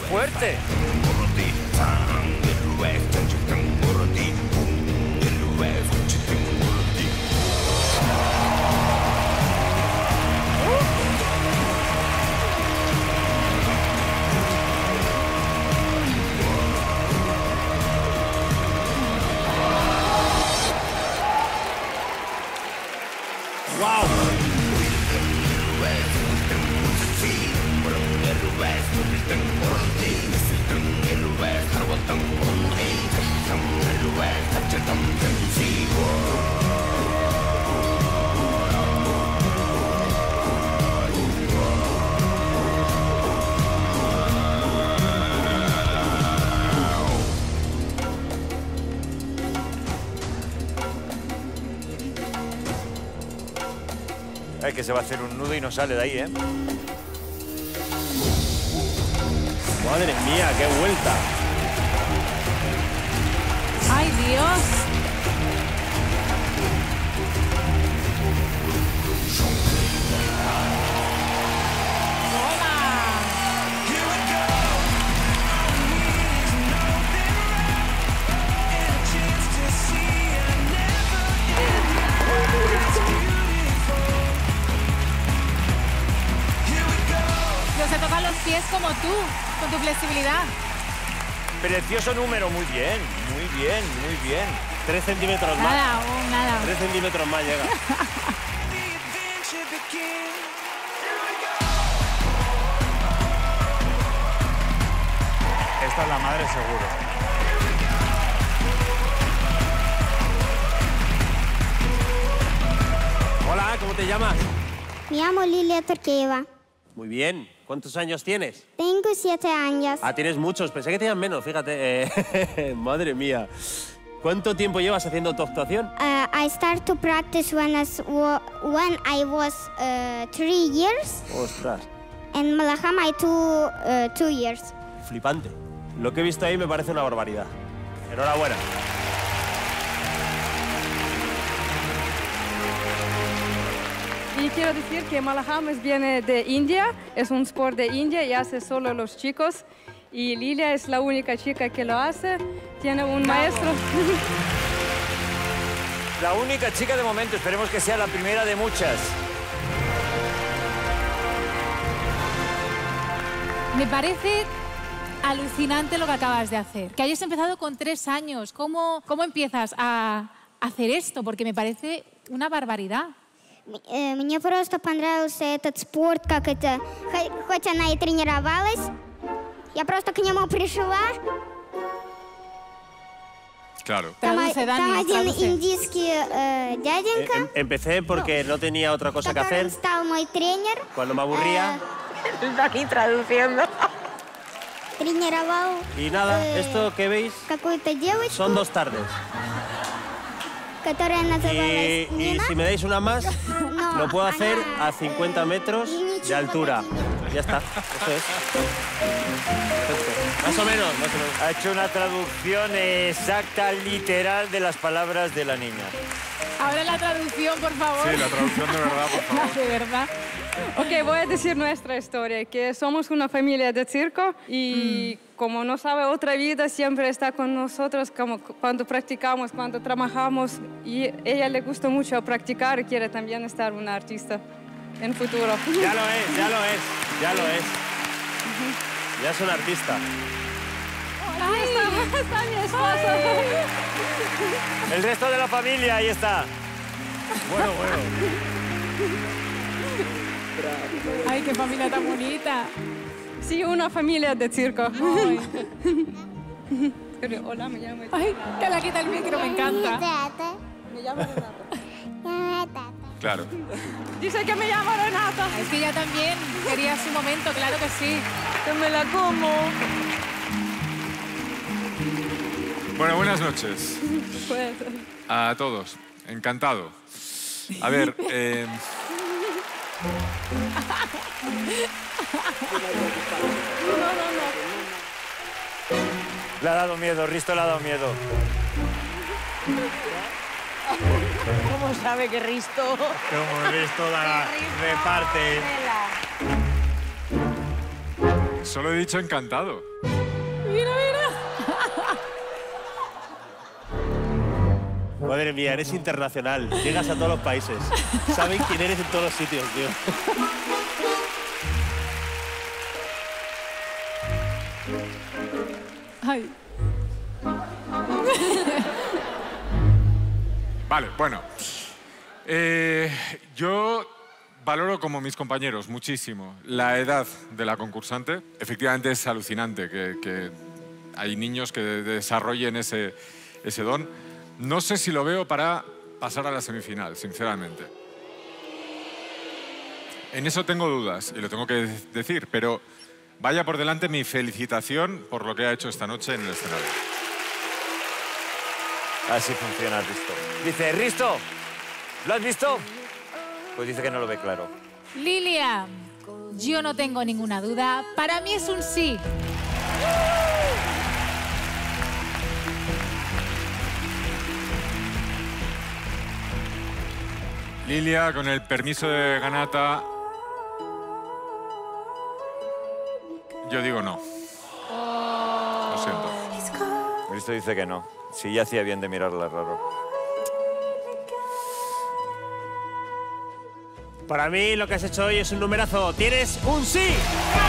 fuerte! ¡Wow! Ay, que se va a hacer un nudo y no sale de ahí, ¿eh? Madre mía, qué vuelta. ¡Ay, Dios! Se tocan los pies como tú, con tu flexibilidad. Precioso número, muy bien, muy bien, muy bien. 3 centímetros más. Nada, nada. 3 centímetros más llega. Esta es la madre seguro. Hola, ¿cómo te llamas? Me llamo Liliya Turkeieva. Muy bien. ¿Cuántos años tienes? Tengo 7 años. Ah, tienes muchos. Pensé que tenías menos, fíjate. Madre mía. ¿Cuánto tiempo llevas haciendo tu actuación? I started to practice when I was 3 years. Ostras. En Malaham I 2 years. Flipante. Lo que he visto ahí me parece una barbaridad. Enhorabuena. Y quiero decir que Malaham viene de India, es un sport de India y hace solo los chicos. Y Lilia es la única chica que lo hace, tiene un maestro. La única chica de momento, esperemos que sea la primera de muchas. Me parece alucinante lo que acabas de hacer. Que hayas empezado con 3 años. ¿Cómo empiezas a hacer esto? Porque me parece una barbaridad. Мне просто понравился этот спорт, как это, хоть она и тренировалась, я просто к нему пришла. Claro. Там один индийский дяденька. Empecé porque no tenía otra cosa que hacer. Стал мой тренер. Cuando me aburría. Está aquí traduciendo. Тренировал. Y nada, esto que veis Какую-то девочку. son 2 tardes. Которая называлась Y Нина. si me dais una más, lo puedo hacer a 50 metros de altura. Ya está, eso es. Perfecto. Más o menos, más o menos. Ha hecho una traducción exacta, literal, de las palabras de la niña. Ahora la traducción, por favor. Sí, la traducción de verdad, por favor. De verdad. Ok, voy a decir nuestra historia, que somos una familia de circo y como no sabe otra vida, siempre está con nosotros como cuando practicamos, cuando trabajamos y ella le gusta mucho practicar y quiere también estar una artista en futuro. Ya lo es, ya lo es, ya lo es. Ya es un artista. Ahí está mi esposo. El resto de la familia, ahí está. Bueno. Ay, qué familia tan bonita. Sí, una familia de circo. Ay, Hola, me llamo... ay, que le quita el micro, me encanta. Me llamo Renata. Claro. Dice que me llamo Renata. Es que ella también quería su momento, claro que sí. Que me la como. Bueno, buenas noches Pues... a todos. Encantado. A ver, Le ha dado miedo, Risto le ha dado miedo. ¿Cómo sabe que Risto? como Risto reparte. Solo he dicho encantado. Mira, mira. Madre mía, eres internacional. Llegas a todos los países. Saben quién eres en todos los sitios, tío. Ay. Vale, bueno. Yo valoro, como mis compañeros, muchísimo la edad de la concursante. Efectivamente es alucinante que hay niños que desarrollen ese don. No sé si lo veo para pasar a la semifinal, sinceramente. En eso tengo dudas, y lo tengo que decir, pero vaya por delante mi felicitación por lo que ha hecho esta noche en el escenario. Así funciona Risto. Dice, Risto, ¿lo has visto? Pues dice que no lo ve claro. Liliya, yo no tengo ninguna duda. Para mí es un sí. Liliya, con el permiso de Ganata, yo digo no. Lo siento. Risto dice que no. Sí, ya hacía bien de mirarla raro. Para mí lo que has hecho hoy es un numerazo. ¡Tienes un sí!